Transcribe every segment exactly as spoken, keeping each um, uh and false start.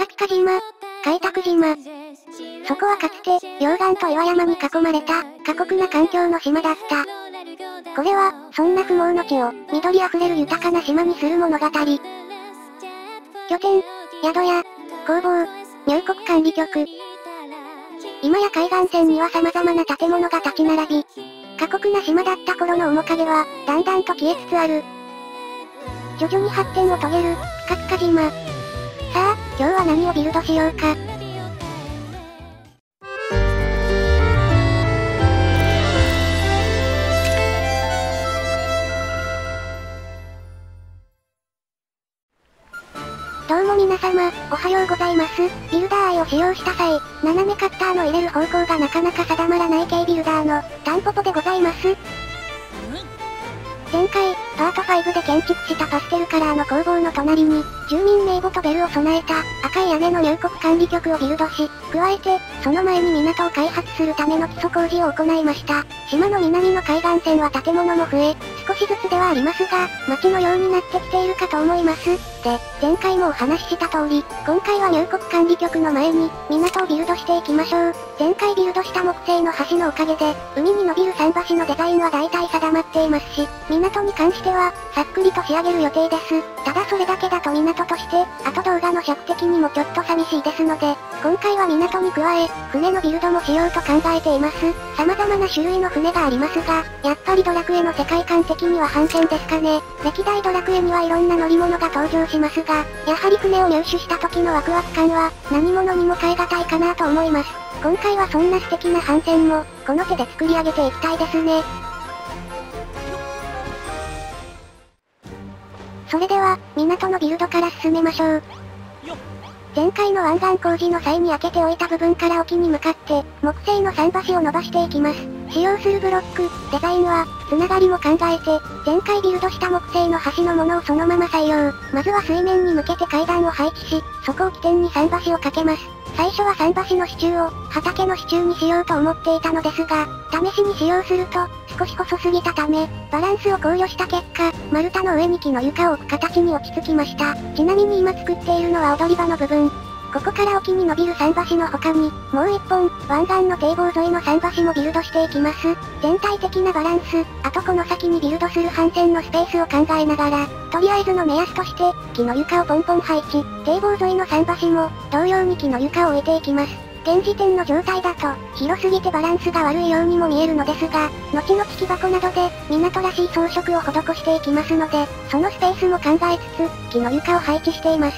カピカ島、開拓島。そこはかつて、溶岩と岩山に囲まれた、過酷な環境の島だった。これは、そんな不毛の地を、緑あふれる豊かな島にする物語。拠点、宿屋、工房、入国管理局。今や海岸線には様々な建物が立ち並び、過酷な島だった頃の面影は、だんだんと消えつつある。徐々に発展を遂げる、ピカピカ島。さあ、今日は何をビルドしようか。どうも皆様、おはようございます。ビルダー愛を使用した際、斜めカッターの入れる方向がなかなか定まらない系ビルダーの、タンポポでございます。前回、パートファイブで建築したパステルカラーの工房の隣に、住民名簿とベルを備えた、赤い屋根の入国管理局をビルドし、加えて、その前に港を開発するための基礎工事を行いました。島の南の海岸線は建物も増え、少しずつではありますが、街のようになってきているかと思います。で、前回もお話しした通り、今回は入国管理局の前に、港をビルドしていきましょう。前回ビルドした木製の橋のおかげで、海に伸びる桟橋のデザインは大体定まっていますし、港に関しては、さっくりと仕上げる予定です。ただそれだけだと港として、後動画の尺的にもちょっと寂しいですので、今回は港に加え、船のビルドもしようと考えています。様々な種類の船がありますが、やっぱりドラクエの世界観的には半券ですかね。歴代ドラクエにはいろんな乗り物が登場しますが、やはり船を入手した時のワクワク感は、何物にも代え難いかなと思います。今回はそんな素敵な帆船も、この手で作り上げていきたいですね。それでは、港のビルドから進めましょう。前回の湾岸工事の際に開けておいた部分から沖に向かって、木製の桟橋を伸ばしていきます。使用するブロック、デザインは、つながりも考えて、前回ビルドした木製の橋のものをそのまま採用。まずは水面に向けて階段を配置し、そこを起点に桟橋をかけます。最初は桟橋の支柱を、畑の支柱にしようと思っていたのですが、試しに使用すると、少し細すぎたため、バランスを考慮した結果、丸太の上に木の床を置く形に落ち着きました。ちなみに今作っているのは踊り場の部分。ここから沖に伸びる桟橋の他に、もう一本、湾岸の堤防沿いの桟橋もビルドしていきます。全体的なバランス、あとこの先にビルドする帆船のスペースを考えながら、とりあえずの目安として、木の床をポンポン配置、堤防沿いの桟橋も、同様に木の床を置いていきます。現時点の状態だと、広すぎてバランスが悪いようにも見えるのですが、後々木箱などで、港らしい装飾を施していきますので、そのスペースも考えつつ、木の床を配置しています。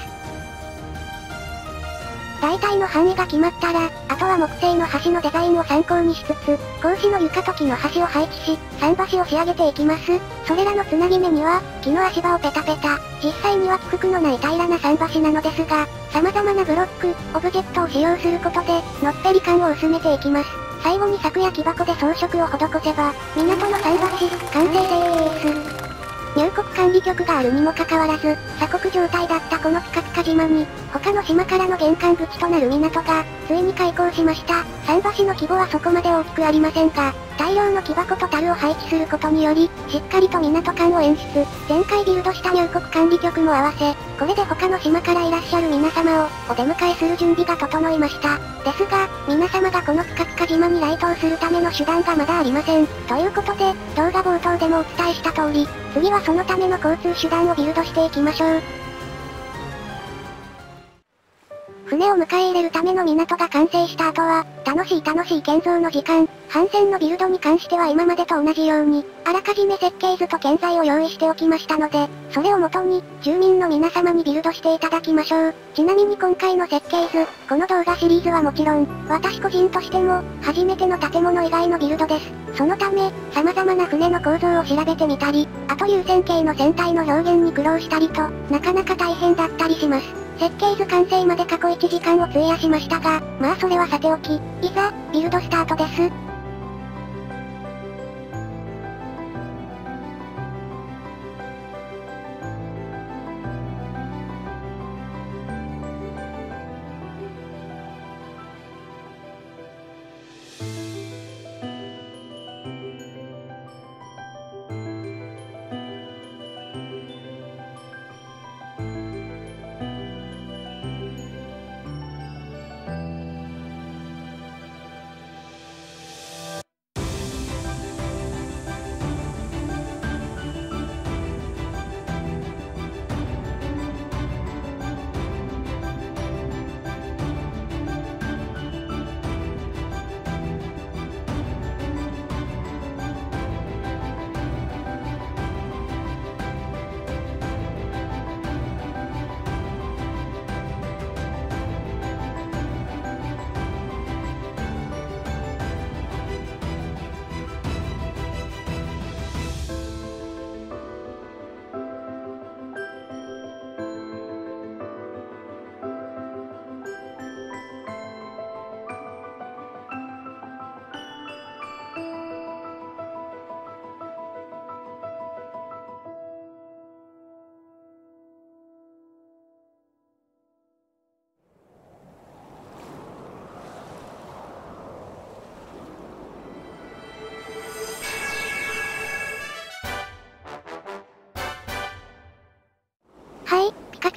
大体の範囲が決まったら、あとは木製の橋のデザインを参考にしつつ、格子の床と木の橋を配置し、桟橋を仕上げていきます。それらのつなぎ目には、木の足場をペタペタ、実際には起伏のない平らな桟橋なのですが、様々なブロック、オブジェクトを使用することで、のっぺり感を薄めていきます。最後に柵や木箱で装飾を施せば、港の桟橋、完成でーす。入国管理局があるにもかかわらず、鎖国状態だったこのピカピカ島に、他の島からの玄関口となる港が、ついに開港しました。桟橋の規模はそこまで大きくありませんが、大量の木箱と樽を配置することにより、しっかりと港感を演出。前回ビルドした入国管理局も合わせ、これで他の島からいらっしゃる皆様を、お出迎えする準備が整いました。ですが、皆様がこのピカピカ島に来島するための手段がまだありません。ということで、動画冒頭でもお伝えした通り、次はそのための交通手段をビルドしていきましょう。船を迎え入れるための港が完成した後は、楽しい楽しい建造の時間、帆船のビルドに関しては今までと同じように、あらかじめ設計図と建材を用意しておきましたので、それをもとに、住民の皆様にビルドしていただきましょう。ちなみに今回の設計図、この動画シリーズはもちろん、私個人としても、初めての建物以外のビルドです。そのため、様々な船の構造を調べてみたり、あと流線形の船体の表現に苦労したりと、なかなか大変だったりします。設計図完成まで過去いちじかんを費やしましたが、まあそれはさておき、いざ、ビルドスタートです。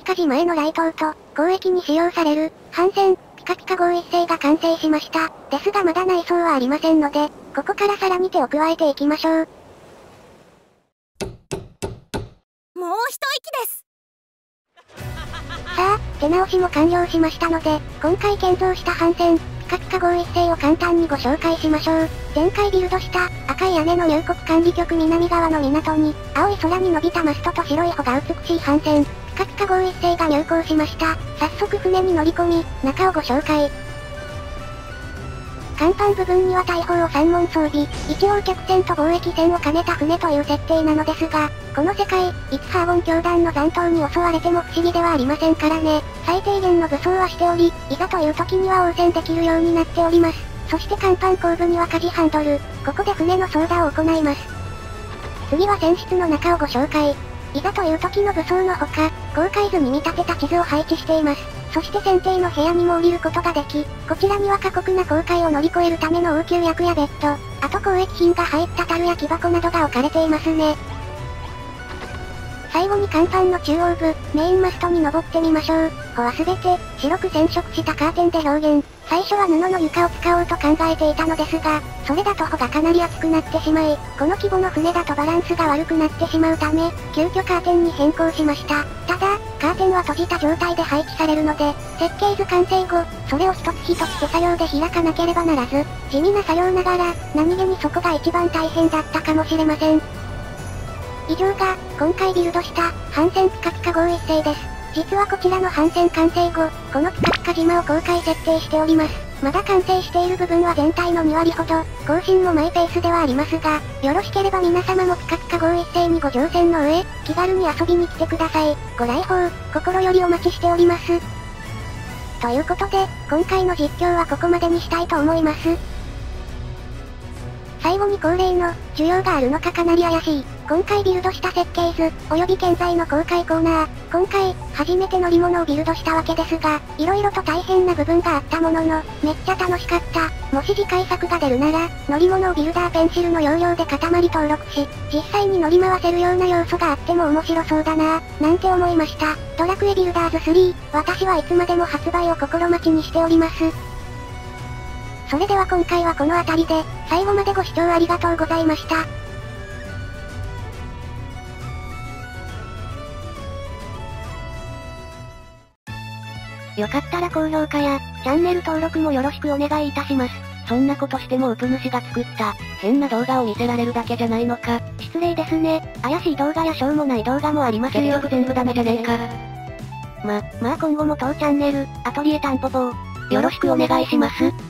カ島への来島と、交易に使用される、帆船、ピカピカ号一世が完成しました。ですがまだ内装はありませんので、ここからさらに手を加えていきましょう。もう一息です。 さあ、手直しも完了しましたので、今回建造した帆船、ピカピカ号一世を簡単にご紹介しましょう。前回ビルドした赤い屋根の入国管理局南側の港に、青い空に伸びたマストと白い帆が美しい帆船、ピカピカ号一世が入港しました。早速船に乗り込み、中をご紹介。甲板部分には大砲をさん門装備、一応客船と貿易船を兼ねた船という設定なのですが、この世界、いつハーゴン教団の残党に襲われても不思議ではありませんからね。最低限の武装はしており、いざという時には応戦できるようになっております。そして甲板後部には舵ハンドル、ここで船の操舵を行います。次は船室の中をご紹介。いざという時の武装のほか、航海図に見立てた地図を配置しています。そして船底の部屋にも降りることができ、こちらには過酷な航海を乗り越えるための応急薬やベッド、あと交易品が入った樽や木箱などが置かれていますね。最後に甲板の中央部、メインマストに登ってみましょう。帆はすべて、白く染色したカーテンで表現。最初は布の床を使おうと考えていたのですが、それだと帆がかなり厚くなってしまい、この規模の船だとバランスが悪くなってしまうため、急遽カーテンに変更しました。ただ、カーテンは閉じた状態で配置されるので、設計図完成後、それを一つ一つ手作業で開かなければならず、地味な作業ながら、何気にそこが一番大変だったかもしれません。以上が、今回ビルドした、帆船ピカピカ号一世です。実はこちらの帆船完成後、このピカピカ島を公開設定しております。まだ完成している部分は全体のに割ほど、更新もマイペースではありますが、よろしければ皆様もピカピカ号一世にご乗船の上、気軽に遊びに来てください。ご来訪、心よりお待ちしております。ということで、今回の実況はここまでにしたいと思います。最後に恒例の、需要があるのかかなり怪しい。今回ビルドした設計図、及び現在の公開コーナー。今回、初めて乗り物をビルドしたわけですが、色々と大変な部分があったものの、めっちゃ楽しかった。もし次回作が出るなら、乗り物をビルダーペンシルの要領で塊登録し、実際に乗り回せるような要素があっても面白そうだなぁ、なんて思いました。ドラクエビルダーズスリー、私はいつまでも発売を心待ちにしております。それでは今回はこの辺りで、最後までご視聴ありがとうございました。 よかったら高評価や、チャンネル登録もよろしくお願いいたします。そんなことしてもウプ主が作った、変な動画を見せられるだけじゃないのか。 失礼ですね。怪しい動画やしょうもない動画もありますよ。 結局全部ダメじゃねえか。 ま、まあ今後も当チャンネル、アトリエタンポポを、 よろしくお願いします。